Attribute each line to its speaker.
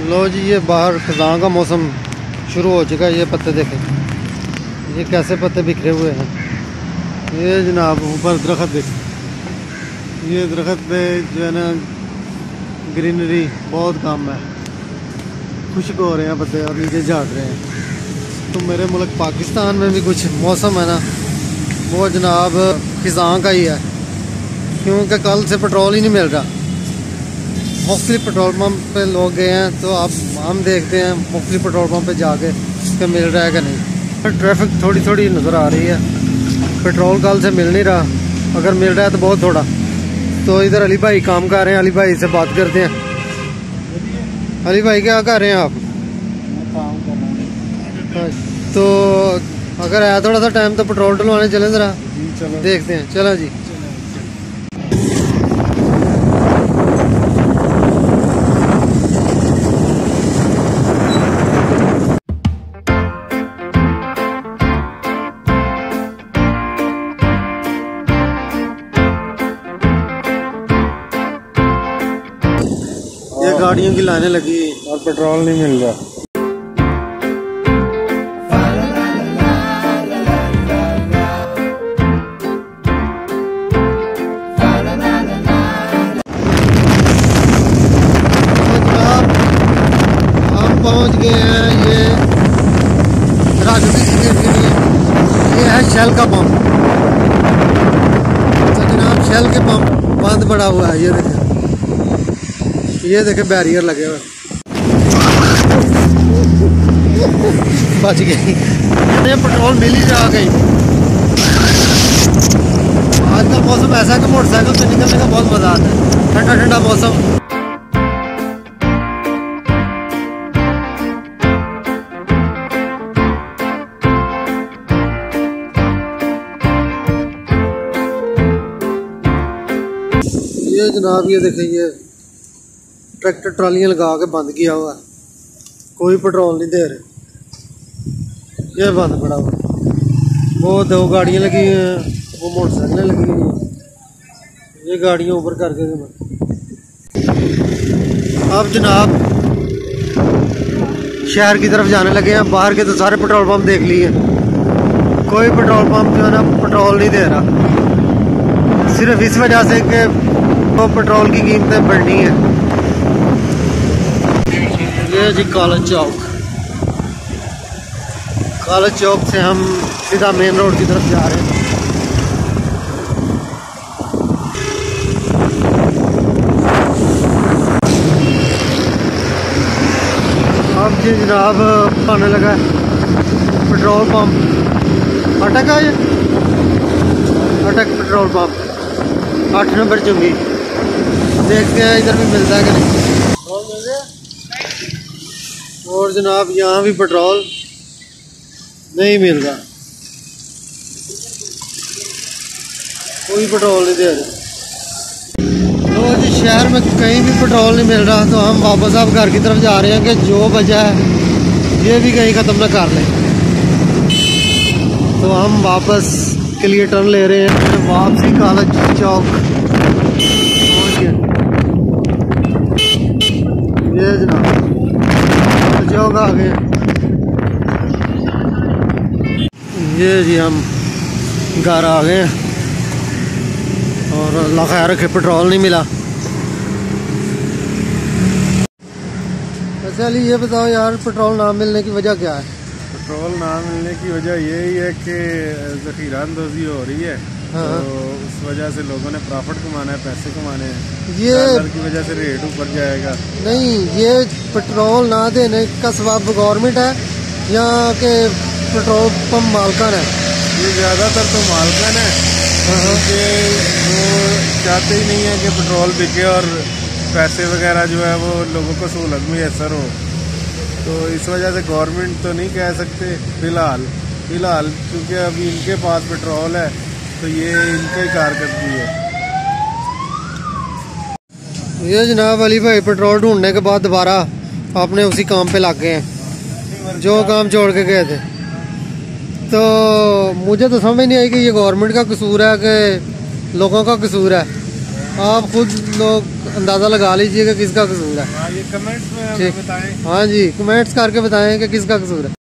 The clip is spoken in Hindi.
Speaker 1: लो जी, ये बाहर खज़ां का मौसम शुरू हो चुका है। ये पत्ते देखें, ये कैसे पत्ते बिखरे हुए हैं। ये जनाब ऊपर दरख्त देखें, ये दरख्त पे जो है ना ग्रीनरी बहुत कम है, खुश्क हो रहे हैं पत्ते और नीचे झाड़ रहे हैं। तो मेरे मुल्क पाकिस्तान में भी कुछ मौसम है ना, वो जनाब खज़ां का ही है, क्योंकि कल से पेट्रोल ही नहीं मिल रहा। मुख्तलिफ पेट्रोल पम्प पे लोग गए हैं, तो अब हम देखते हैं मुख्तलिफ पेट्रोल पम्प पे जाके कि मिल रहा है कि नहीं। ट्रैफिक थोड़ी थोड़ी नज़र आ रही है, पेट्रोल कल से मिल नहीं रहा, अगर मिल रहा है तो बहुत थोड़ा। तो इधर अली भाई काम कर रहे हैं, अली भाई से बात करते हैं। अली भाई क्या कर रहे हैं आप?
Speaker 2: काम कर रहे हैं।
Speaker 1: तो अगर है थोड़ा सा टाइम तो पेट्रोल डलवाने चले ज़रा, देखते हैं। चलो जी। ये गाड़ियों की लाने लगी
Speaker 2: और पेट्रोल नहीं मिल रहा।
Speaker 1: पहुंच गए हैं ये ये है शेल का पंप। तो जनाब शेल के पंप बंद पड़ा हुआ है। ये देखे बैरियर लगे हुए, बच गई। पेट्रोल मिल ही जा गई। आज का मौसम ऐसा है कि मोटरसाइकिल से निकलने का बहुत मजा आता है, ठंडा ठंडा मौसम। ये जनाब ये देखें, ये ट्रैक्टर ट्रालियाँ लगा के बंद किया हुआ है, कोई पेट्रोल नहीं दे रहे। ये बंद पड़ा हुआ, वो दो गाड़ियाँ लगी हैं, वो मोटरसाइकिलें लगी हुई हैं। ये गाड़ियाँ ऊपर करके अब जनाब शहर की तरफ जाने लगे हैं। बाहर के तो सारे पेट्रोल पंप देख लिए, कोई पेट्रोल पंप जो है ना पेट्रोल नहीं दे रहा, सिर्फ इस वजह से कि वो पेट्रोल की कीमतें बढ़नी है। ये जी कॉलेज चौक, कॉलेज चौक से हम सीधा मेन रोड की तरफ जा रहे हैं। अब जी जनाब आने लगा पेट्रोल पंप अटक है, ये अटक पेट्रोल पंप 8 नंबर चुंगी। देखते हैं इधर भी मिलता है कि नहीं। और जनाब यहाँ भी पेट्रोल नहीं मिल रहा, कोई पेट्रोल नहीं दे रहे। तो जी शहर में कहीं भी पेट्रोल नहीं मिल रहा, तो हम वापस अब घर की तरफ जा रहे हैं कि जो वजह है ये भी कहीं ख़त्म ना कर लें। तो हम वापस के लिए टर्न ले रहे हैं, वापसी कॉलेज चौक। ये जनाब चौक आ गए। ये जी हम घर आ गए और अल्लाह खैर रखे पेट्रोल नहीं मिला। अच्छा अली ये बताओ यार, पेट्रोल ना मिलने की वजह क्या है?
Speaker 2: पेट्रोल ना मिलने की वजह यही है कि ज़ख़ीरा अंदोज़ी हो रही है। हाँ। तो उस वजह से लोगों ने प्रॉफिट कमाना है, पैसे कमाने हैं। ये डॉलर की वजह से रेट ऊपर जाएगा। नहीं, ये पेट्रोल ना देने का सबब गवर्नमेंट है या कि पेट्रोल पंप मालकान है? ये ज़्यादातर तो मालकान है, क्योंकि वो चाहते ही नहीं है कि पेट्रोल बिके और पैसे वगैरह जो है वो लोगों को सहूलत मुयसर हो। तो इस वजह से गवर्नमेंट तो नहीं कह सकते फ़िलहाल, क्योंकि अभी इनके पास पेट्रोल है तो ये इनका ही कारकर्दगी है।
Speaker 1: ये जनाब अली भाई पेट्रोल ढूंढने के बाद दोबारा अपने उसी काम पे लग गए हैं जो काम छोड़ के गए थे। तो मुझे तो समझ नहीं आई कि ये गवर्नमेंट का कसूर है कि लोगों का कसूर है। आप खुद लोग अंदाज़ा लगा लीजिएगा किसका कसूर है।
Speaker 2: ये कमेंट्स में हमें बताएं।
Speaker 1: हाँ जी, कमेंट्स करके बताएं कि किसका कसूर है।